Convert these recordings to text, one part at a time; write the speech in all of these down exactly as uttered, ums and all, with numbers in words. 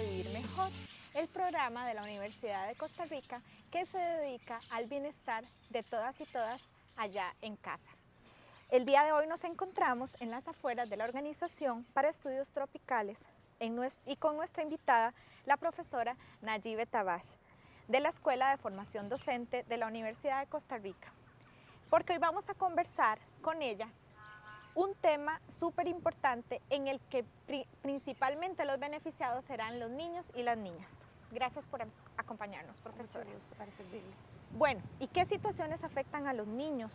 Vivir Mejor, el programa de la Universidad de Costa Rica que se dedica al bienestar de todas y todas allá en casa. El día de hoy nos encontramos en las afueras de la Organización para Estudios Tropicales en nuestra, y con nuestra invitada, la profesora Nayibe Tabash, de la Escuela de Formación Docente de la Universidad de Costa Rica, porque hoy vamos a conversar con ella un tema súper importante en el que pri principalmente los beneficiados serán los niños y las niñas. Gracias por acompañarnos, profesora. Mucho gusto, para servirle. Bueno, ¿y qué situaciones afectan a los niños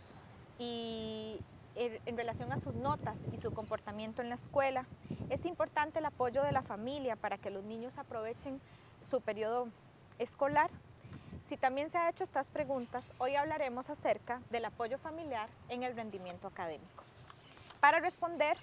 y en, en relación a sus notas y su comportamiento en la escuela? Es importante el apoyo de la familia para que los niños aprovechen su periodo escolar. Si también se han hecho estas preguntas, hoy hablaremos acerca del apoyo familiar en el rendimiento académico. Para responder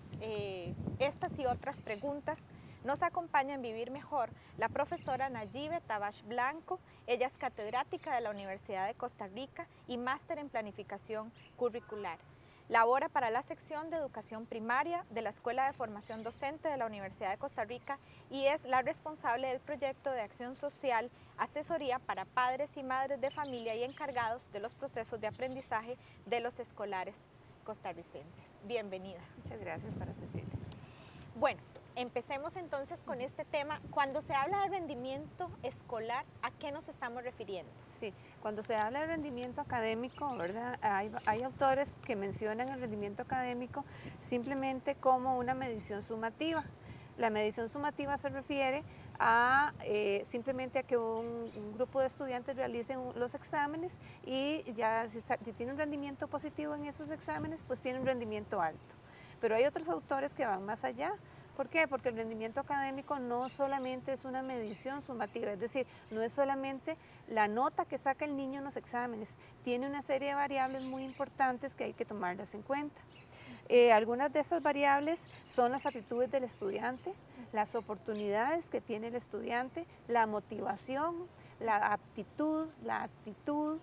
eh, estas y otras preguntas, nos acompaña en Vivir Mejor la profesora Nayibe Tabash Blanco. Ella es catedrática de la Universidad de Costa Rica y máster en planificación curricular. Labora para la sección de educación primaria de la Escuela de Formación Docente de la Universidad de Costa Rica y es la responsable del proyecto de acción social, asesoría para padres y madres de familia y encargados de los procesos de aprendizaje de los escolares costarricenses. Bienvenida. Muchas gracias, para servirle. Bueno, empecemos entonces con este tema. Cuando se habla de rendimiento escolar, ¿a qué nos estamos refiriendo? Sí, cuando se habla de rendimiento académico, ¿verdad? Hay, hay autores que mencionan el rendimiento académico simplemente como una medición sumativa. La medición sumativa se refiere a eh, simplemente a que un, un grupo de estudiantes realicen los exámenes y ya si, si tiene un rendimiento positivo en esos exámenes, pues tiene un rendimiento alto. Pero hay otros autores que van más allá. ¿Por qué? Porque el rendimiento académico no solamente es una medición sumativa, es decir, no es solamente la nota que saca el niño en los exámenes, tiene una serie de variables muy importantes que hay que tomarlas en cuenta. Eh, algunas de estas variables son las aptitudes del estudiante, las oportunidades que tiene el estudiante, la motivación, la aptitud, la actitud,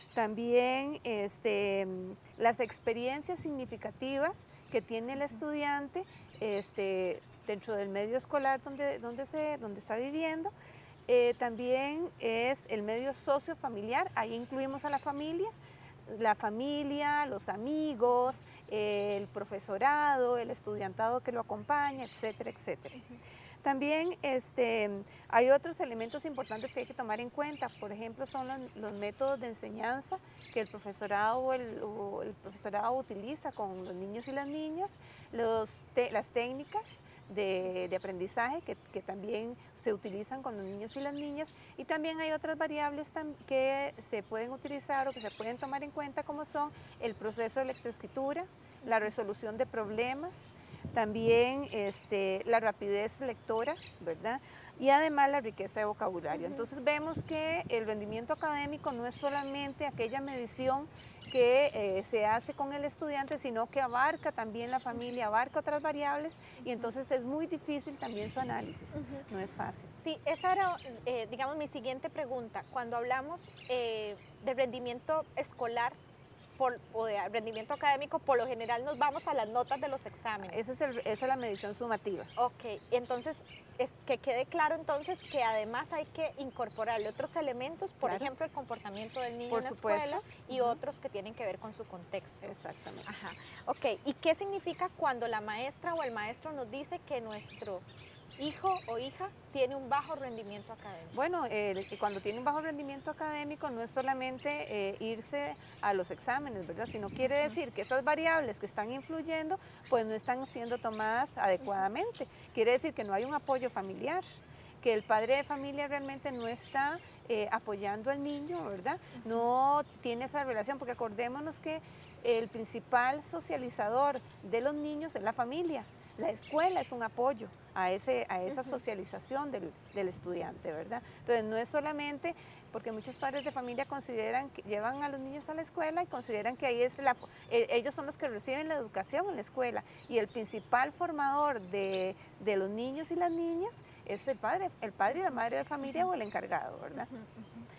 también este, las experiencias significativas que tiene el estudiante este, dentro del medio escolar donde, donde, se, donde está viviendo. Eh, también es el medio sociofamiliar, ahí incluimos a la familia, la familia, los amigos, eh, el profesorado, el estudiantado que lo acompaña, etcétera, etcétera. También este, hay otros elementos importantes que hay que tomar en cuenta, por ejemplo, son los, los métodos de enseñanza que el profesorado, o el, o el profesorado utiliza con los niños y las niñas, los te, las técnicas de, de aprendizaje que, que también se utilizan con los niños y las niñas, y también hay otras variables que se pueden utilizar o que se pueden tomar en cuenta, como son el proceso de lectoescritura, la resolución de problemas, también este, la rapidez lectora, ¿verdad? Y además la riqueza de vocabulario. Entonces vemos que el rendimiento académico no es solamente aquella medición que eh, se hace con el estudiante, sino que abarca también la familia, abarca otras variables y entonces es muy difícil también su análisis, no es fácil. Sí, esa era, eh, digamos, mi siguiente pregunta. Cuando hablamos eh, de rendimiento escolar, Por, o de rendimiento académico, por lo general nos vamos a las notas de los exámenes. Esa es, el, esa es la medición sumativa. Ok, entonces es, que quede claro entonces que además hay que incorporarle otros elementos, por Claro. ejemplo el comportamiento del niño Por en la supuesto. escuela y Uh-huh. otros que tienen que ver con su contexto. Exactamente. Ajá. Ok, ¿y qué significa cuando la maestra o el maestro nos dice que nuestro hijo o hija tiene un bajo rendimiento académico? Bueno, eh, cuando tiene un bajo rendimiento académico no es solamente eh, irse a los exámenes, ¿verdad? Sino quiere decir que esas variables que están influyendo, pues no están siendo tomadas adecuadamente. Quiere decir que no hay un apoyo familiar, que el padre de familia realmente no está eh, apoyando al niño, ¿verdad? No tiene esa relación, porque acordémonos que el principal socializador de los niños es la familia. La escuela es un apoyo a, ese, a esa socialización del, del estudiante, ¿verdad? Entonces no es solamente, porque muchos padres de familia consideran que llevan a los niños a la escuela y consideran que ahí es la, ellos son los que reciben la educación en la escuela y el principal formador de, de los niños y las niñas es el padre, el padre y la madre de familia o el encargado, ¿verdad?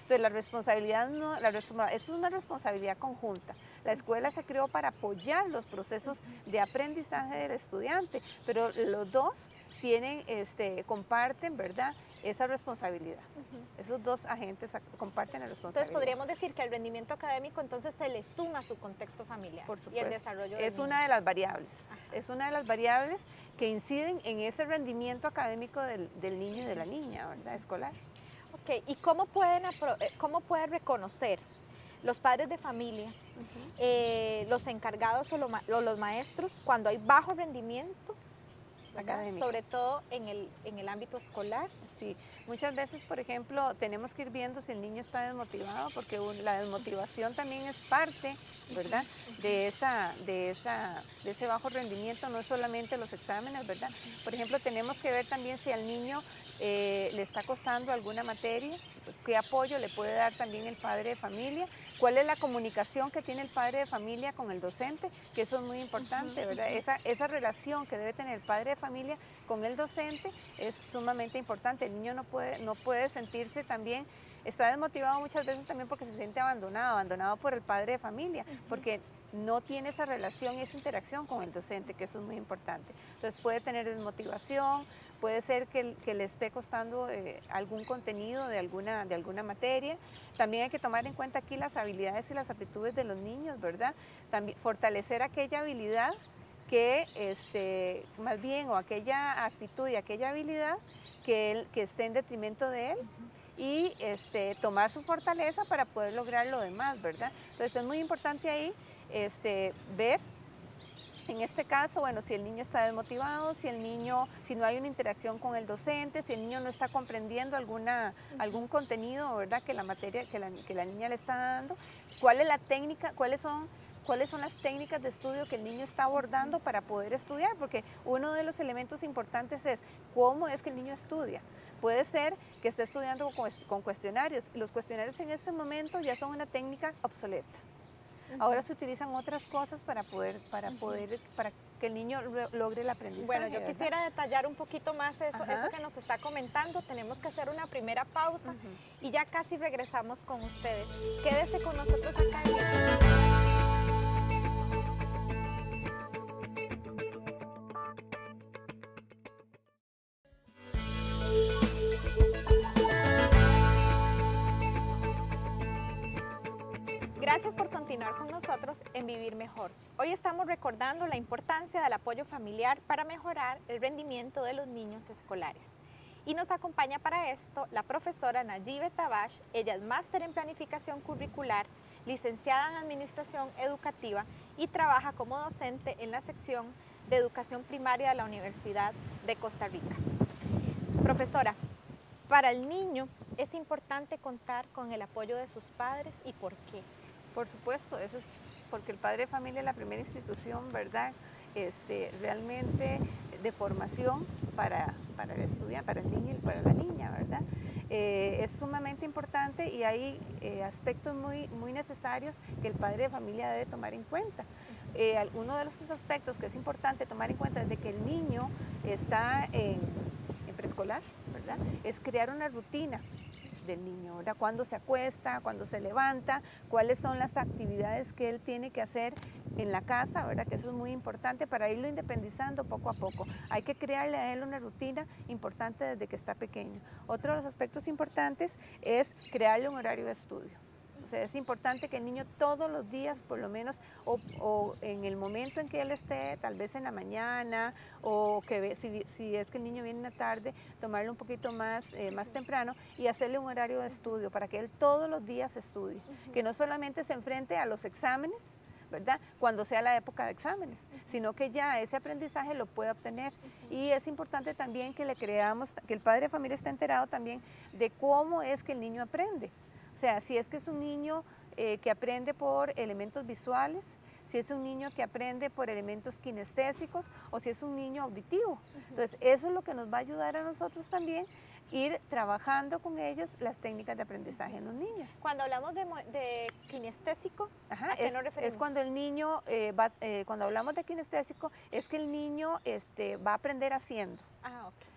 Entonces la responsabilidad, no, la resp- eso es una responsabilidad conjunta. La escuela se creó para apoyar los procesos de aprendizaje del estudiante, pero los dos tienen, este, comparten, ¿verdad?, esa responsabilidad. Uh-huh. Esos dos agentes comparten la responsabilidad. Entonces podríamos decir que el rendimiento académico entonces se le suma a su contexto familiar. Por supuesto. Y el desarrollo del Es niño. una de las variables. Ajá. Es una de las variables que inciden en ese rendimiento académico del, del niño y de la niña, ¿verdad?, escolar. Ok, ¿y cómo pueden, cómo pueden reconocer los padres de familia, uh-huh. eh, los encargados o, lo, o los maestros cuando hay bajo rendimiento académico, sobre todo en el, en el ámbito escolar? Sí, muchas veces, por ejemplo, tenemos que ir viendo si el niño está desmotivado, porque la desmotivación también es parte, ¿verdad?, de, esa, de, esa, de ese bajo rendimiento, no solamente los exámenes, ¿verdad? Por ejemplo, tenemos que ver también si al niño eh, le está costando alguna materia, qué apoyo le puede dar también el padre de familia, cuál es la comunicación que tiene el padre de familia con el docente, que eso es muy importante, ¿verdad? Esa, esa relación que debe tener el padre de familia con el docente es sumamente importante. El niño no puede, no puede sentirse también, está desmotivado muchas veces también porque se siente abandonado, abandonado por el padre de familia, porque no tiene esa relación y esa interacción con el docente, que eso es muy importante. Entonces puede tener desmotivación, puede ser que, que le esté costando eh, algún contenido de alguna, de alguna materia. También hay que tomar en cuenta aquí las habilidades y las aptitudes de los niños, ¿verdad? También fortalecer aquella habilidad que, este, más bien, o aquella actitud y aquella habilidad que, él, que esté en detrimento de él. Y este, tomar su fortaleza para poder lograr lo demás, ¿verdad? Entonces es muy importante ahí este, ver, en este caso, bueno, si el niño está desmotivado, si el niño, si no hay una interacción con el docente, si el niño no está comprendiendo alguna, algún contenido, ¿verdad?, que la materia, que la, que la niña le está dando, cuál es la técnica, cuáles son cuáles son las técnicas de estudio que el niño está abordando para poder estudiar, porque uno de los elementos importantes es cómo es que el niño estudia. Puede ser que esté estudiando con cuestionarios. Los cuestionarios en este momento ya son una técnica obsoleta. Ahora se utilizan otras cosas para poder, para poder, para que el niño logre el aprendizaje. Bueno, yo ¿verdad? quisiera detallar un poquito más eso, eso que nos está comentando. Tenemos que hacer una primera pausa uh-huh. y ya casi regresamos con ustedes. Quédese con nosotros acá en Gracias por continuar con nosotros en Vivir Mejor. Hoy estamos recordando la importancia del apoyo familiar para mejorar el rendimiento de los niños escolares. Y nos acompaña para esto la profesora Nayibe Tabash. Ella es máster en planificación curricular, licenciada en administración educativa y trabaja como docente en la sección de educación primaria de la Universidad de Costa Rica. Profesora, para el niño es importante contar con el apoyo de sus padres, ¿y por qué? Por supuesto, eso es porque el padre de familia es la primera institución, ¿verdad?, este, realmente de formación para, para el estudiante, para el niño y para la niña, ¿verdad? Eh, es sumamente importante y hay eh, aspectos muy, muy necesarios que el padre de familia debe tomar en cuenta. Eh, uno de los aspectos que es importante tomar en cuenta desde que el niño está en, en preescolar, ¿verdad?, es crear una rutina del niño, ¿verdad? Cuándo se acuesta, cuándo se levanta, cuáles son las actividades que él tiene que hacer en la casa, ¿verdad? Que eso es muy importante para irlo independizando poco a poco. Hay que crearle a él una rutina importante desde que está pequeño. Otro de los aspectos importantes es crearle un horario de estudio. O sea, es importante que el niño todos los días, por lo menos, o, o en el momento en que él esté, tal vez en la mañana, o que si, si es que el niño viene en la tarde, tomarlo un poquito más, eh, más temprano y hacerle un horario de estudio para que él todos los días estudie. Uh-huh. Que no solamente se enfrente a los exámenes, ¿verdad?, cuando sea la época de exámenes, uh-huh. sino que ya ese aprendizaje lo pueda obtener. Uh-huh. Y es importante también que le creamos, que el padre de familia esté enterado también de cómo es que el niño aprende. O sea, si es que es un niño eh, que aprende por elementos visuales, si es un niño que aprende por elementos kinestésicos o si es un niño auditivo. Uh-huh. Entonces, eso es lo que nos va a ayudar a nosotros también, ir trabajando con ellos las técnicas de aprendizaje en los niños. Cuando hablamos de, de kinestésico, Ajá, ¿a qué es, nos referimos? Es cuando el niño, eh, va, eh, cuando hablamos de kinestésico, es que el niño este, va a aprender haciendo. Ah, ok.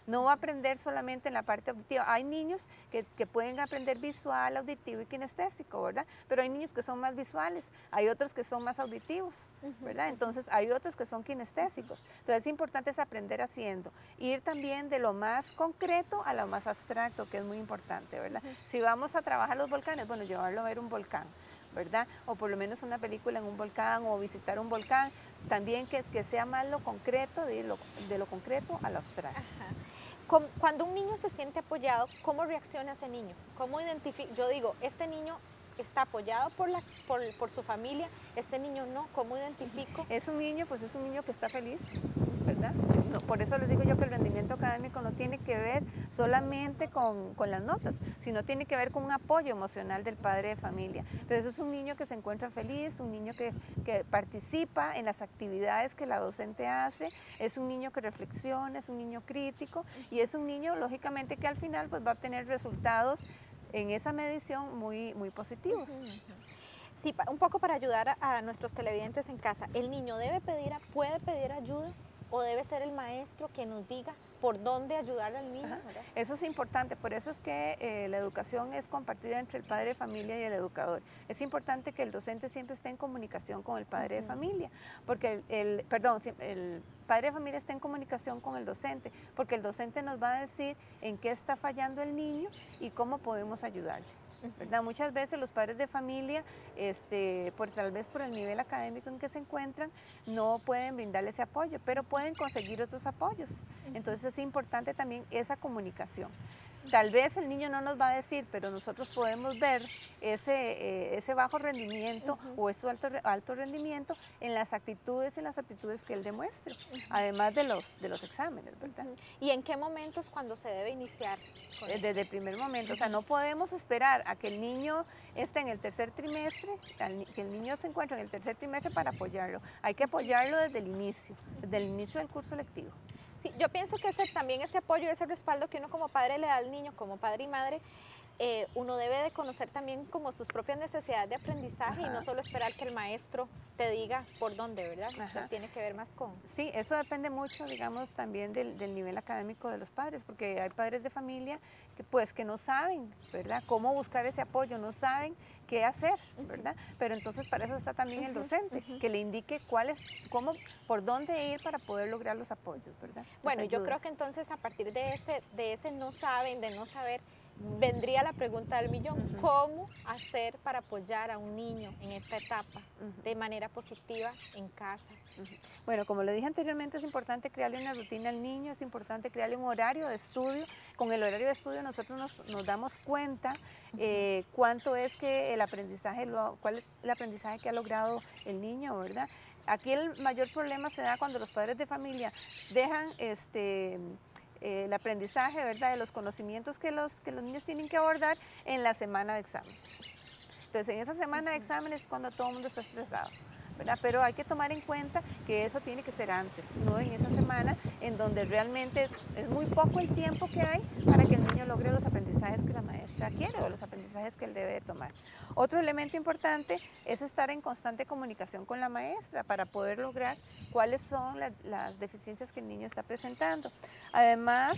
No va a aprender solamente en la parte auditiva. Hay niños que, que pueden aprender visual, auditivo y kinestésico, ¿verdad? Pero hay niños que son más visuales, hay otros que son más auditivos, ¿verdad? Entonces hay otros que son kinestésicos. Entonces es importante es aprender haciendo. Ir también de lo más concreto a lo más abstracto, que es muy importante, ¿verdad? Si vamos a trabajar los volcanes, bueno, llevarlo a ver un volcán, ¿verdad? O por lo menos una película en un volcán o visitar un volcán, también que, que sea más lo concreto, de lo, de lo concreto a lo abstracto. Ajá. Cuando un niño se siente apoyado, ¿cómo reacciona ese niño? ¿Cómo identifica? Yo digo, este niño está apoyado por, la, por, por su familia, este niño no, ¿cómo identifico? Es un niño, pues es un niño que está feliz, ¿verdad? No, por eso les digo yo que el rendimiento académico no tiene que ver solamente con, con las notas, sino tiene que ver con un apoyo emocional del padre de familia. Entonces es un niño que se encuentra feliz, un niño que, que participa en las actividades que la docente hace, es un niño que reflexiona, es un niño crítico y es un niño, lógicamente, que al final pues, va a obtener resultados en esa medición muy, muy positivos. Uh-huh. Sí, un poco para ayudar a, a nuestros televidentes en casa, ¿el niño debe pedir, puede pedir ayuda o debe ser el maestro quien nos diga por dónde ayudar al niño? Eso es importante, por eso es que eh, la educación es compartida entre el padre de familia y el educador. Es importante que el docente siempre esté en comunicación con el padre uh-huh. de familia, porque el, el, perdón, el padre de familia está en comunicación con el docente, porque el docente nos va a decir en qué está fallando el niño y cómo podemos ayudarle. ¿verdad? Muchas veces los padres de familia, este, por, tal vez por el nivel académico en que se encuentran, no pueden brindarle ese apoyo, pero pueden conseguir otros apoyos. Entonces es importante también esa comunicación. Tal vez el niño no nos va a decir, pero nosotros podemos ver ese, eh, ese bajo rendimiento uh-huh. o ese alto, alto rendimiento en las actitudes, en las aptitudes que él demuestre, uh-huh. además de los, de los exámenes, ¿verdad? Uh-huh. ¿Y en qué momentos cuando se debe iniciar? Con Desde eso? el primer momento, o sea, no podemos esperar a que el niño esté en el tercer trimestre, que el niño se encuentre en el tercer trimestre para apoyarlo. Hay que apoyarlo desde el inicio, desde el inicio del curso lectivo. Sí, yo pienso que ese, también ese apoyo, ese respaldo que uno como padre le da al niño, como padre y madre, eh, uno debe de conocer también como sus propias necesidades de aprendizaje Ajá. y no solo esperar que el maestro te diga por dónde, ¿verdad? O sea, tiene que ver más con... Sí, eso depende mucho, digamos, también del, del nivel académico de los padres, porque hay padres de familia que pues que no saben, ¿verdad? Cómo buscar ese apoyo, no saben qué hacer, ¿verdad? Pero entonces para eso está también el docente, uh-huh. que le indique cuál es, cómo, por dónde ir para poder lograr los apoyos, ¿verdad? Bueno, yo creo que entonces a partir de ese, de ese no saben, de no saber, vendría la pregunta del millón, uh-huh. ¿cómo hacer para apoyar a un niño en esta etapa uh-huh. de manera positiva en casa? Uh-huh. Bueno, como le dije anteriormente, es importante crearle una rutina al niño, es importante crearle un horario de estudio. Con el horario de estudio nosotros nos, nos damos cuenta uh-huh. eh, cuánto es que el aprendizaje, lo, cuál es el aprendizaje que ha logrado el niño, ¿verdad? Aquí el mayor problema se da cuando los padres de familia dejan este... el aprendizaje, ¿verdad?, de los conocimientos que los, que los niños tienen que abordar en la semana de exámenes. Entonces, en esa semana de exámenes es cuando todo el mundo está estresado, ¿verdad? Pero hay que tomar en cuenta que eso tiene que ser antes, no en esa semana en donde realmente es, es muy poco el tiempo que hay para que el niño logre los aprendizajes que la maestra quiere o los aprendizajes que él debe de tomar. Otro elemento importante es estar en constante comunicación con la maestra para poder lograr cuáles son la, las deficiencias que el niño está presentando. Además,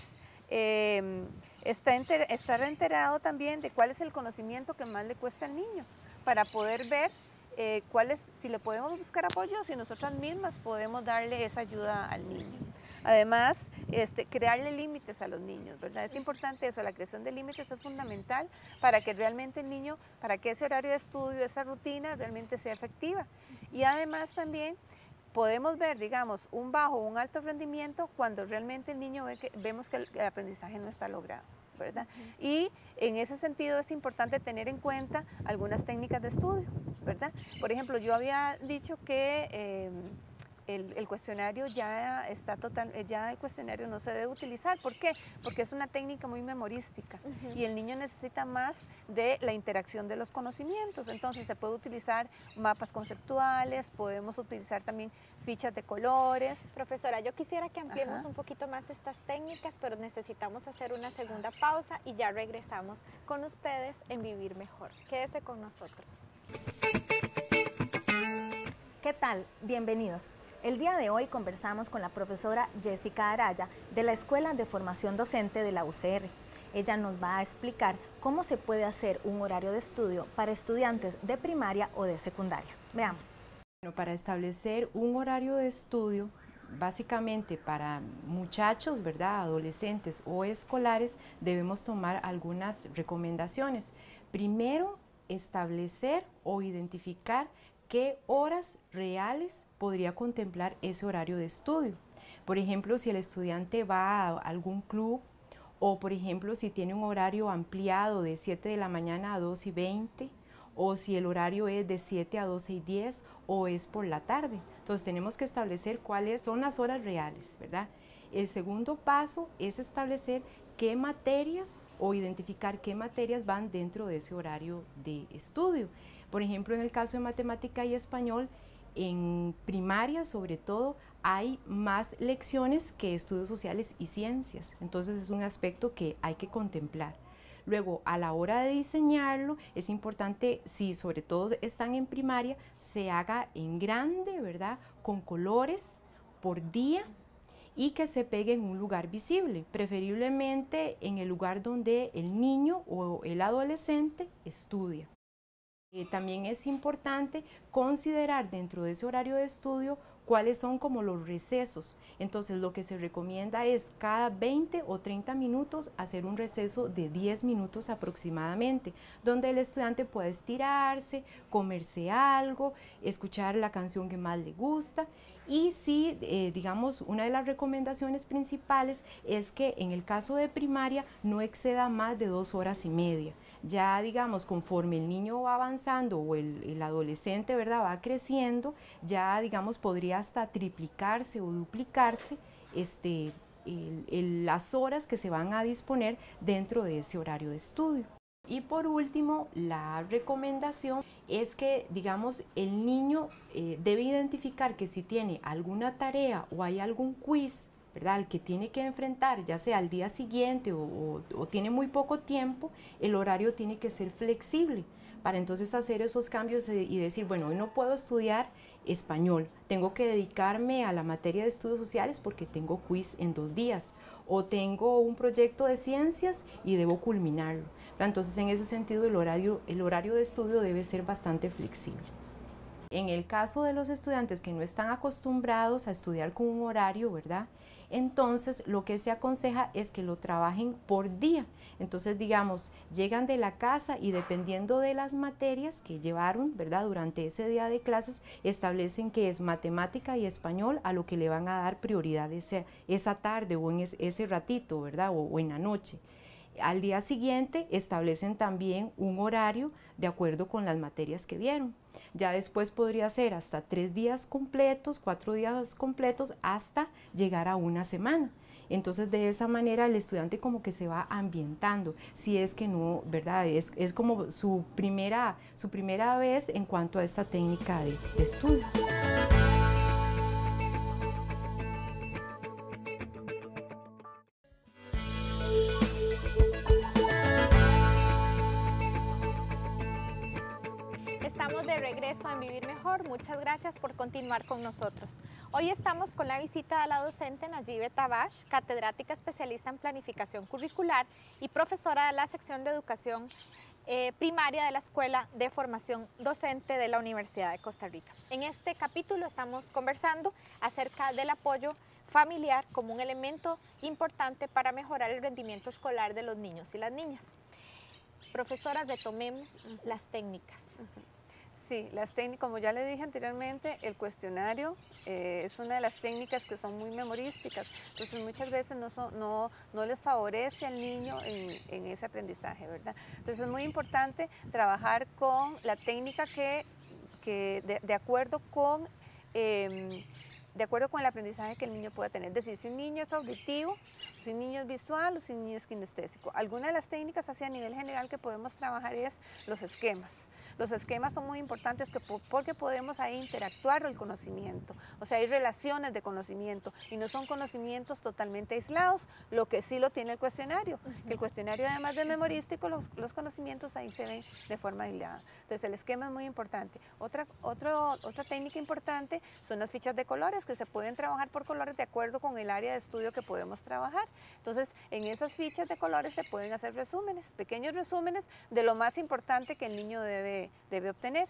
eh, está enter, estar enterado también de cuál es el conocimiento que más le cuesta al niño para poder ver Eh, cuál es, si le podemos buscar apoyo, si nosotras mismas podemos darle esa ayuda al niño. Además, este, crearle límites a los niños, ¿verdad? Es importante eso, la creación de límites es fundamental para que realmente el niño, para que ese horario de estudio, esa rutina realmente sea efectiva. Y además también podemos ver, digamos, un bajo o un alto rendimiento cuando realmente el niño ve que, vemos que el, el aprendizaje no está logrado, ¿verdad? Uh-huh. Y en ese sentido es importante tener en cuenta algunas técnicas de estudio, ¿verdad? Por ejemplo, yo había dicho que eh, el, el cuestionario ya está total, ya el cuestionario no se debe utilizar. ¿Por qué? Porque es una técnica muy memorística uh-huh. y el niño necesita más de la interacción de los conocimientos. Entonces se puede utilizar mapas conceptuales, podemos utilizar también fichas de colores. Profesora, yo quisiera que ampliemos Ajá. un poquito más estas técnicas, pero necesitamos hacer una segunda pausa y ya regresamos con ustedes en Vivir Mejor. Quédese con nosotros. ¿Qué tal? Bienvenidos. El día de hoy conversamos con la profesora Jessica Araya de la Escuela de Formación Docente de la U C R. Ella nos va a explicar cómo se puede hacer un horario de estudio para estudiantes de primaria o de secundaria. Veamos. Bueno, para establecer un horario de estudio, básicamente para muchachos, ¿verdad?, adolescentes o escolares, debemos tomar algunas recomendaciones. Primero, establecer o identificar qué horas reales podría contemplar ese horario de estudio. Por ejemplo, si el estudiante va a algún club o, por ejemplo, si tiene un horario ampliado de siete de la mañana a dos y veinte, o si el horario es de siete a doce y diez o es por la tarde. Entonces tenemos que establecer cuáles son las horas reales, ¿verdad? El segundo paso es establecer qué materias o identificar qué materias van dentro de ese horario de estudio. Por ejemplo, en el caso de matemática y español, en primaria sobre todo hay más lecciones que estudios sociales y ciencias, entonces es un aspecto que hay que contemplar. Luego, a la hora de diseñarlo, es importante, si sobre todo están en primaria, se haga en grande, ¿verdad?, con colores por día y que se pegue en un lugar visible, preferiblemente en el lugar donde el niño o el adolescente estudia. Eh, también es importante considerar dentro de ese horario de estudio cuáles son como los recesos. Entonces lo que se recomienda es cada veinte o treinta minutos hacer un receso de diez minutos aproximadamente, donde el estudiante puede estirarse, comerse algo, escuchar la canción que más le gusta. Y sí, eh, digamos, una de las recomendaciones principales es que en el caso de primaria no exceda más de dos horas y media. Ya, digamos, conforme el niño va avanzando o el, el adolescente, ¿verdad?, va creciendo, ya, digamos, podría hasta triplicarse o duplicarse este, el, el, las horas que se van a disponer dentro de ese horario de estudio. Y por último, la recomendación es que, digamos, el niño eh, debe identificar que si tiene alguna tarea o hay algún quiz, ¿verdad?, al que tiene que enfrentar, ya sea al día siguiente o, o, o tiene muy poco tiempo, el horario tiene que ser flexible para entonces hacer esos cambios y decir, bueno, hoy no puedo estudiar español, tengo que dedicarme a la materia de estudios sociales porque tengo quiz en dos días, o tengo un proyecto de ciencias y debo culminarlo. Entonces, en ese sentido, el horario, el horario de estudio debe ser bastante flexible. En el caso de los estudiantes que no están acostumbrados a estudiar con un horario, ¿verdad?, entonces lo que se aconseja es que lo trabajen por día. Entonces, digamos, llegan de la casa y dependiendo de las materias que llevaron, ¿verdad?, durante ese día de clases, establecen que es matemática y español a lo que le van a dar prioridad ese, esa tarde o en ese, ese ratito, ¿verdad?, o, o en la noche. Al día siguiente establecen también un horario de acuerdo con las materias que vieron. Ya después podría ser hasta tres días completos, cuatro días completos, hasta llegar a una semana. Entonces, de esa manera el estudiante como que se va ambientando, si es que no, ¿verdad? Es, es como su primera, su primera vez en cuanto a esta técnica de, de estudio. Estamos de regreso en Vivir Mejor. Muchas gracias por continuar con nosotros. Hoy estamos con la visita de la docente Nayibe Tabash, catedrática especialista en planificación curricular y profesora de la sección de educación eh, primaria de la Escuela de Formación Docente de la Universidad de Costa Rica. En este capítulo estamos conversando acerca del apoyo familiar como un elemento importante para mejorar el rendimiento escolar de los niños y las niñas. Profesora, retomemos uh-huh. las técnicas. Uh-huh. Sí, las técnicas, como ya le dije anteriormente, el cuestionario eh, es una de las técnicas que son muy memorísticas, entonces muchas veces no, son, no, no les favorece al niño en, en ese aprendizaje, ¿verdad? Entonces es muy importante trabajar con la técnica que, que de, de acuerdo con... Eh, de acuerdo con el aprendizaje que el niño pueda tener. Es decir, si un niño es auditivo, si un niño es visual o si un niño es kinestésico. Alguna de las técnicas así a nivel general que podemos trabajar es los esquemas. Los esquemas son muy importantes que, porque podemos ahí interactuar el conocimiento. O sea, hay relaciones de conocimiento y no son conocimientos totalmente aislados, lo que sí lo tiene el cuestionario. Uh-huh. Que el cuestionario, además de memorístico, los, los conocimientos ahí se ven de forma aislada. Entonces, el esquema es muy importante. Otra, otro, otra técnica importante son las fichas de colores, que se pueden trabajar por colores de acuerdo con el área de estudio que podemos trabajar. Entonces, en esas fichas de colores se pueden hacer resúmenes, pequeños resúmenes de lo más importante que el niño debe, debe obtener.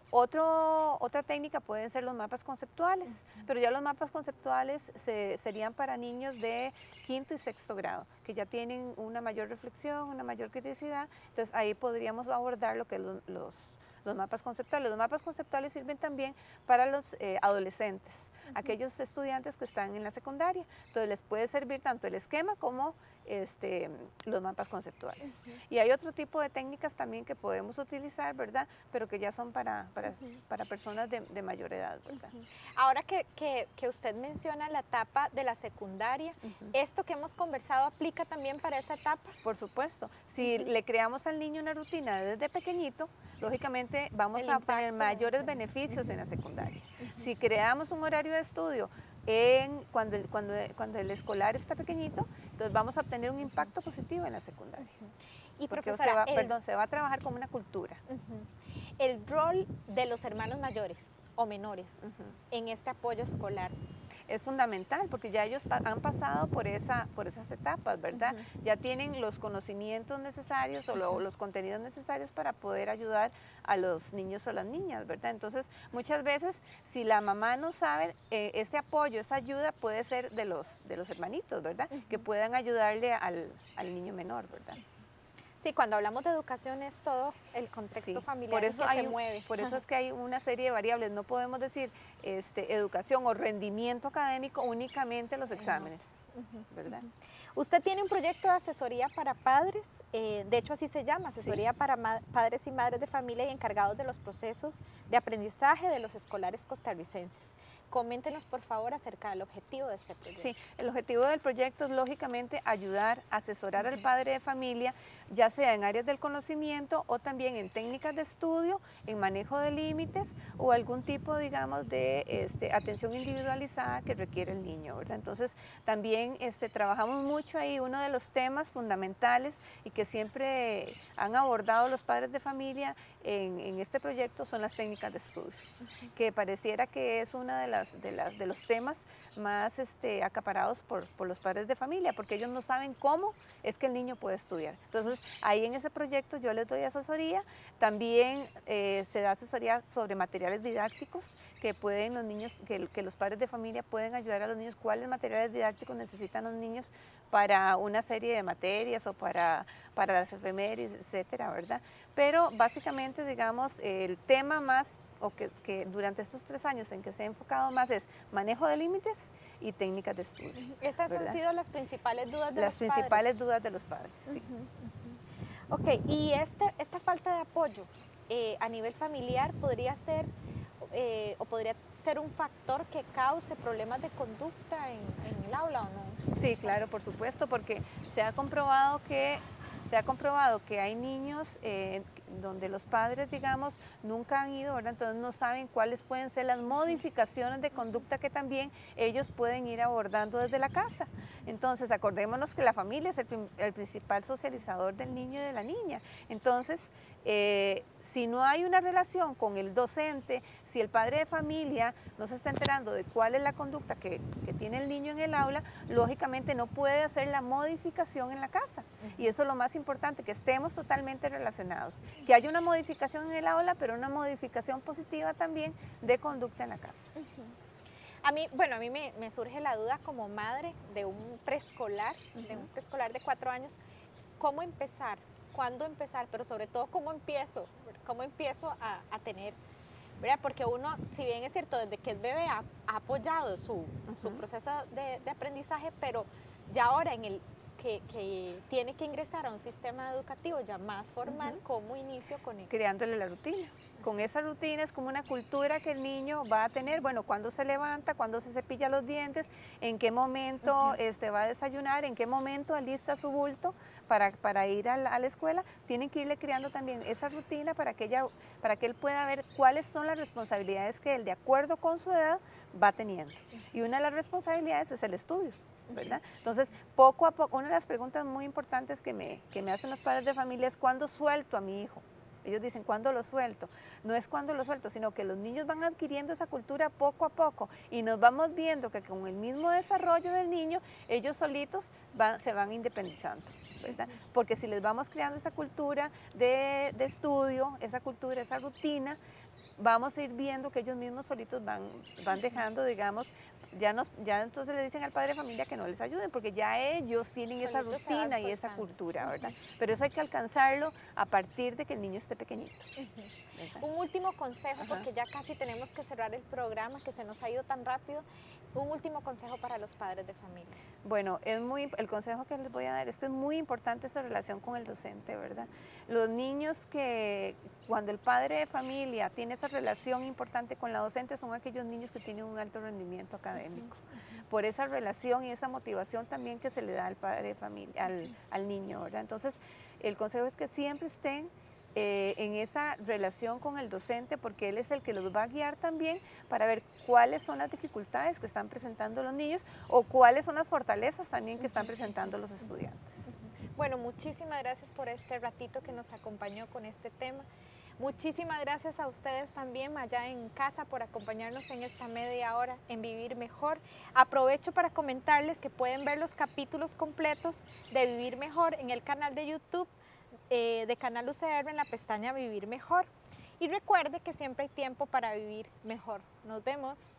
Otro, otra técnica pueden ser los mapas conceptuales, uh-huh. pero ya los mapas conceptuales se, serían para niños de quinto y sexto grado, que ya tienen una mayor reflexión, una mayor criticidad, entonces ahí podríamos abordar lo que los, los, los mapas conceptuales. Los mapas conceptuales sirven también para los eh, adolescentes, uh-huh. aquellos estudiantes que están en la secundaria, entonces les puede servir tanto el esquema como Este, los mapas conceptuales. Uh-huh. Y hay otro tipo de técnicas también que podemos utilizar, ¿verdad? Pero que ya son para, para, uh-huh. para personas de, de mayor edad, ¿verdad? Uh-huh. Ahora que, que, que usted menciona la etapa de la secundaria, uh-huh. ¿esto que hemos conversado aplica también para esa etapa? Por supuesto. Si uh-huh. le creamos al niño una rutina desde pequeñito, lógicamente vamos El a obtener mayores de... beneficios uh-huh. en la secundaria. Uh-huh. Si creamos un horario de estudio En, cuando, el, cuando, cuando el escolar está pequeñito, entonces vamos a obtener un impacto positivo en la secundaria. Y Porque profesora, se va, el, perdón, se va a trabajar como una cultura. Uh-huh. El rol de los hermanos mayores o menores uh-huh. en este apoyo escolar es fundamental porque ya ellos pa han pasado por, esa, por esas etapas, ¿verdad? Uh-huh. Ya tienen los conocimientos necesarios o lo, uh-huh. los contenidos necesarios para poder ayudar a los niños o las niñas, ¿verdad? Entonces, muchas veces, si la mamá no sabe, eh, este apoyo, esa ayuda puede ser de los, de los hermanitos, ¿verdad? Uh-huh. Que puedan ayudarle al, al niño menor, ¿verdad? Sí, cuando hablamos de educación es todo el contexto sí, familiar por eso que hay se un, mueve. Por eso es que hay una serie de variables. No podemos decir este, educación o rendimiento académico únicamente los exámenes, uh-huh. ¿verdad? Uh-huh. Usted tiene un proyecto de asesoría para padres, eh, de hecho así se llama, asesoría sí. para padres y madres de familia y encargados de los procesos de aprendizaje de los escolares costarricenses. Coméntenos, por favor, acerca del objetivo de este proyecto. Sí, el objetivo del proyecto es, lógicamente, ayudar, asesorar al padre de familia, ya sea en áreas del conocimiento o también en técnicas de estudio, en manejo de límites o algún tipo, digamos, de este, atención individualizada que requiere el niño, ¿verdad? Entonces, también este, trabajamos mucho ahí, uno de los temas fundamentales y que siempre han abordado los padres de familia en, en este proyecto son las técnicas de estudio, uh-huh. que pareciera que es una de las De, las, de los temas más este, acaparados por, por los padres de familia, porque ellos no saben cómo es que el niño puede estudiar. Entonces, ahí en ese proyecto yo les doy asesoría, también eh, se da asesoría sobre materiales didácticos que pueden los niños, que, que los padres de familia pueden ayudar a los niños, cuáles materiales didácticos necesitan los niños para una serie de materias o para, para las efemérides, etcétera, ¿verdad? Pero básicamente, digamos, el tema más o que, que durante estos tres años en que se ha enfocado más es manejo de límites y técnicas de estudio. Esas ¿verdad? Han sido las principales dudas de las los principales padres. dudas de los padres, sí. Uh-huh, uh-huh. Ok, y este, esta falta de apoyo eh, a nivel familiar podría ser eh, o podría ser un factor que cause problemas de conducta en, en el aula, ¿o no? Sí, claro, por supuesto, porque se ha comprobado que Se ha comprobado que hay niños eh, donde los padres, digamos, nunca han ido, ¿verdad? Entonces no saben cuáles pueden ser las modificaciones de conducta que también ellos pueden ir abordando desde la casa. Entonces, acordémonos que la familia es el, el principal socializador del niño y de la niña. Entonces, eh, si no hay una relación con el docente, si el padre de familia no se está enterando de cuál es la conducta que, que tiene el niño en el aula, lógicamente no puede hacer la modificación en la casa. Y eso es lo más importante, que estemos totalmente relacionados. Que haya una modificación en el aula, pero una modificación positiva también de conducta en la casa. Uh-huh. A mí, bueno, a mí me, me surge la duda como madre de un preescolar, uh-huh. de un preescolar de cuatro años, ¿cómo empezar? ¿Cuándo empezar? Pero sobre todo, ¿cómo empiezo? ¿Cómo empiezo a, a tener? ¿Verdad? Porque uno, si bien es cierto, desde que es bebé ha, ha apoyado su, uh-huh. su proceso de, de aprendizaje, pero ya ahora en el que, que tiene que ingresar a un sistema educativo ya más formal, uh-huh. ¿cómo inicio con él? Creándole la rutina. Con esa rutina es como una cultura que el niño va a tener, bueno, cuándo se levanta, cuándo se cepilla los dientes, en qué momento uh-huh. este, va a desayunar, en qué momento alista su bulto para, para ir a la, a la escuela. Tienen que irle creando también esa rutina para que, ella, para que él pueda ver cuáles son las responsabilidades que él, de acuerdo con su edad, va teniendo. Y una de las responsabilidades es el estudio, ¿verdad? Entonces, poco a poco, una de las preguntas muy importantes que me, que me hacen los padres de familia es ¿cuándo suelto a mi hijo? ellos dicen, ¿cuándo lo suelto? No es cuando lo suelto, sino que los niños van adquiriendo esa cultura poco a poco y nos vamos viendo que con el mismo desarrollo del niño, ellos solitos van, se van independizando, ¿verdad? Porque si les vamos creando esa cultura de, de estudio, esa cultura, esa rutina, vamos a ir viendo que ellos mismos solitos van, van dejando, digamos, ya, nos, ya entonces le dicen al padre de familia que no les ayuden, porque ya ellos tienen esa rutina y esa cultura, ¿verdad? Pero eso hay que alcanzarlo a partir de que el niño esté pequeñito. Uh-huh. Un último consejo, Ajá. porque ya casi tenemos que cerrar el programa, que se nos ha ido tan rápido. Un último consejo para los padres de familia. Bueno, es muy, el consejo que les voy a dar es que es muy importante esta relación con el docente, ¿verdad? Los niños que cuando el padre de familia tiene esa relación importante con la docente son aquellos niños que tienen un alto rendimiento académico. Uh-huh. Por esa relación y esa motivación también que se le da al padre de familia, al, uh-huh. al niño, ¿verdad? Entonces, el consejo es que siempre estén Eh, en esa relación con el docente, porque él es el que los va a guiar también para ver cuáles son las dificultades que están presentando los niños o cuáles son las fortalezas también que están presentando los estudiantes. Bueno, muchísimas gracias por este ratito que nos acompañó con este tema. Muchísimas gracias a ustedes también allá en casa por acompañarnos en esta media hora en Vivir Mejor. Aprovecho para comentarles que pueden ver los capítulos completos de Vivir Mejor en el canal de YouTube Eh, de Canal U C R en la pestaña Vivir Mejor. Y recuerde que siempre hay tiempo para vivir mejor. Nos vemos.